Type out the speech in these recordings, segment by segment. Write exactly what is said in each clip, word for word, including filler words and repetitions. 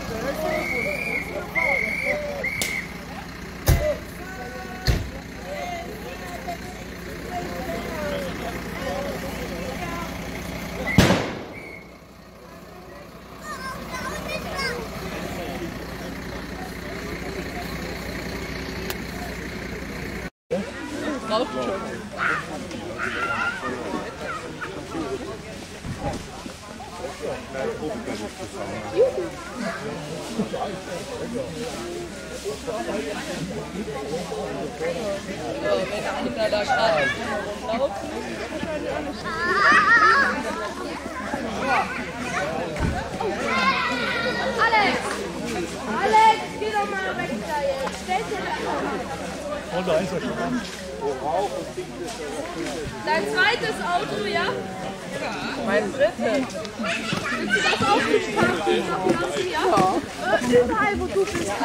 Raucht schon. So, wenn Kinder da gerade laufen, Alex! Alex, geh doch mal weg da jetzt. Stell dir da. Und da ist er schon an. Dein zweites Auto, ja? mein drittes. Willst du das auch nicht parken lassen, ja? Ja. Überall, wo du bist.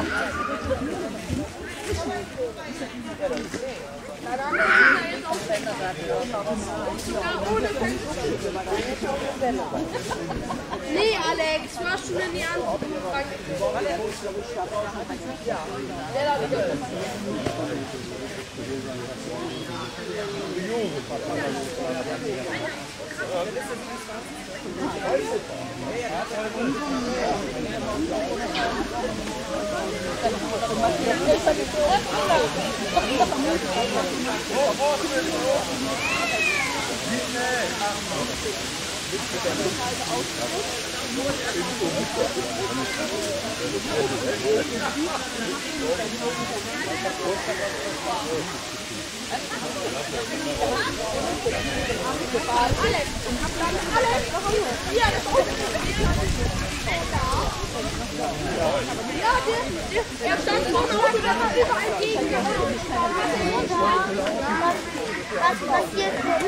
Na dann ist er jetzt auch besser. Ja, ohne Fenster. Nee, Alex, Fahrstunde nie an. Der da wieder. Alex, Alex, hier, das Auto. Ja, der, der, der stand vor dem Auto, der hat überall gegengehauen. Was passiert denn?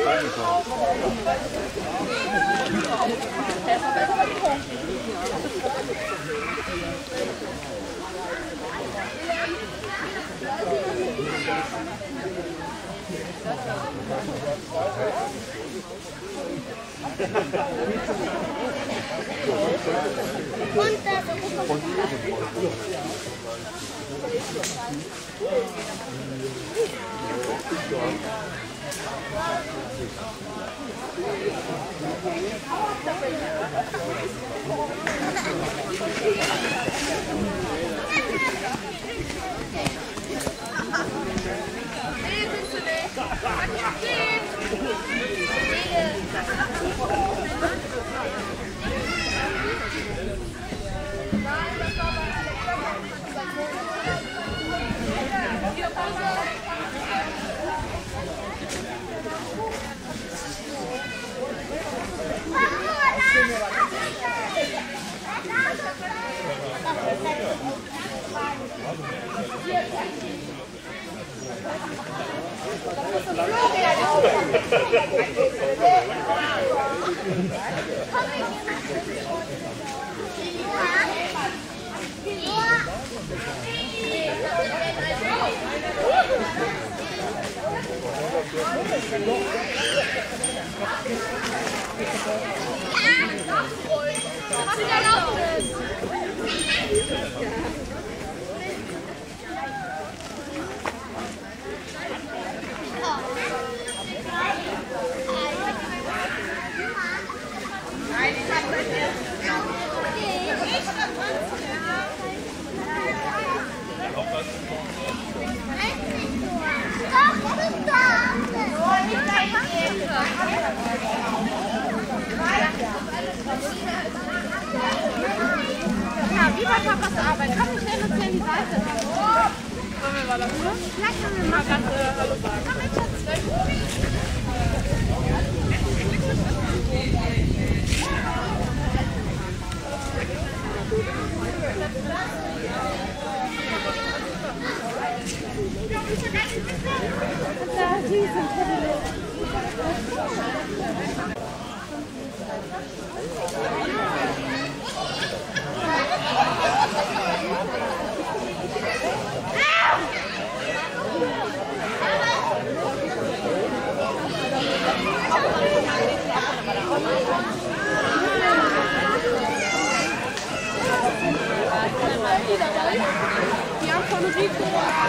Energie dabei. Die haben von Rico.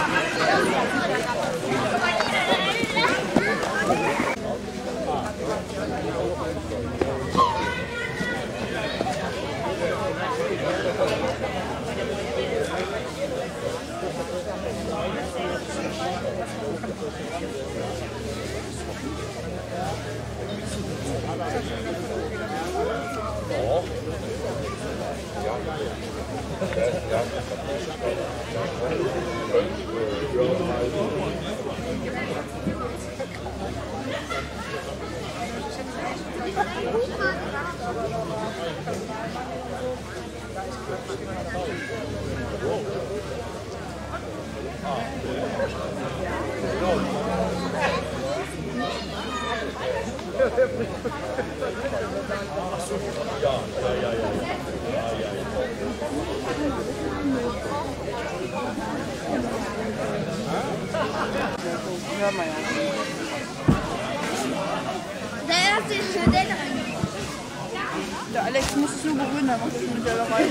Der erste ist für den rein. Der Alex muss es nur berühren, dann macht es mit der rein.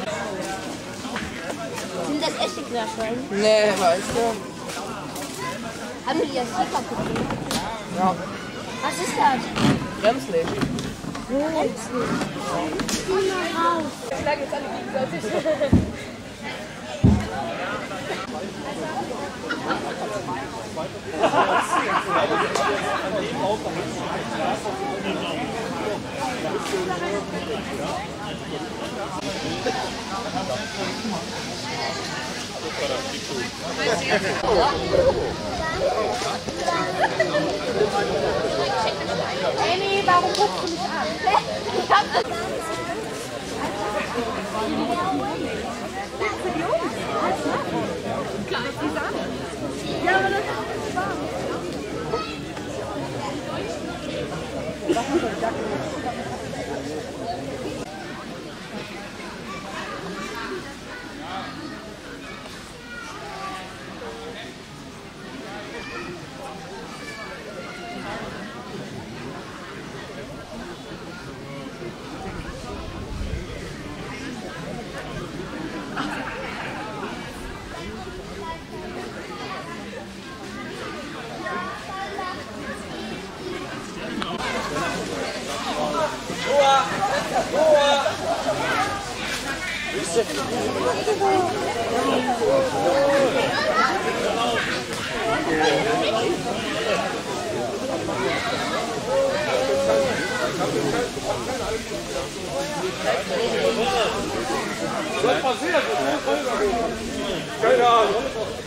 Sind das echte Knirschwein? Nee, weißt du. Haben die das hier kaputt gemacht? Ja. Was ist das? Bremslicht. Ich schlage jetzt alle gegenseitig. Amy, warum guckst du mich an? Ich hab das. Ja, aber das ist warm. Was passiert? Keine Ahnung.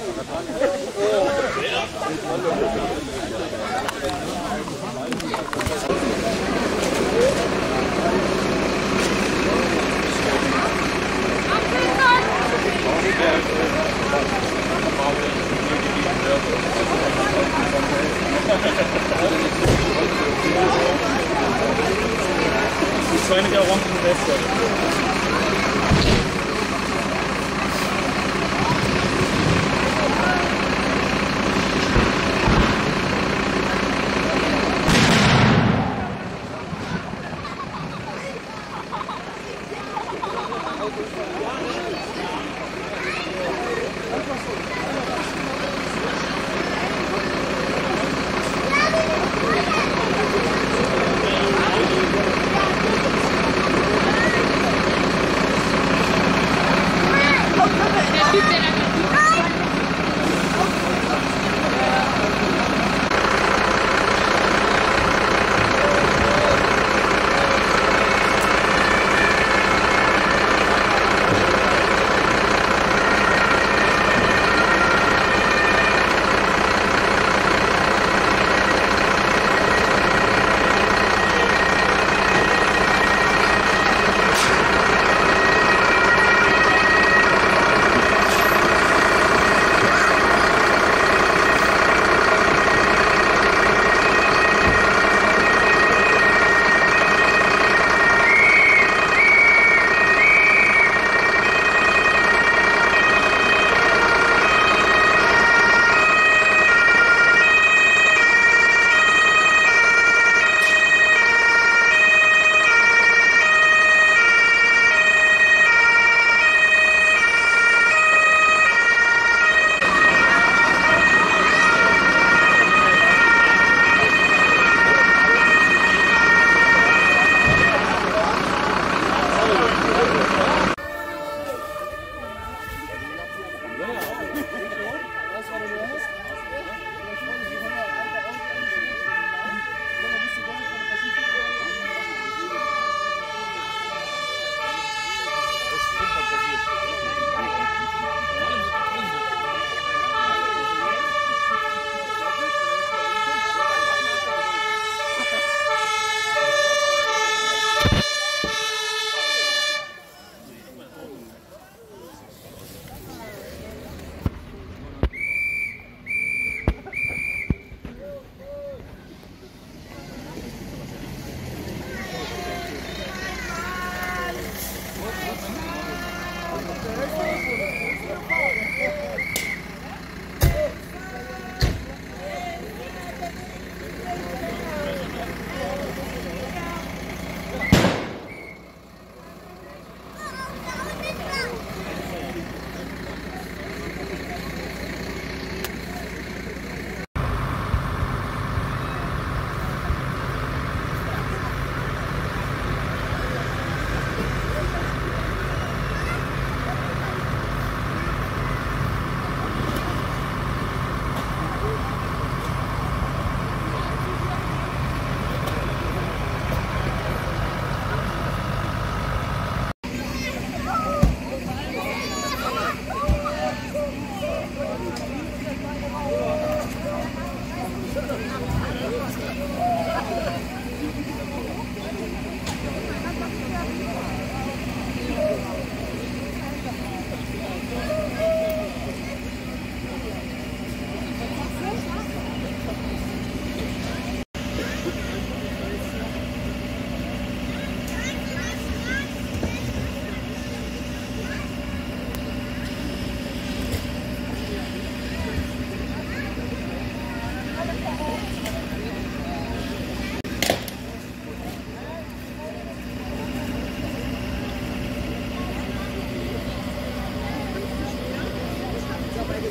Die zwei mit der orangen Weste.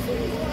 Alex!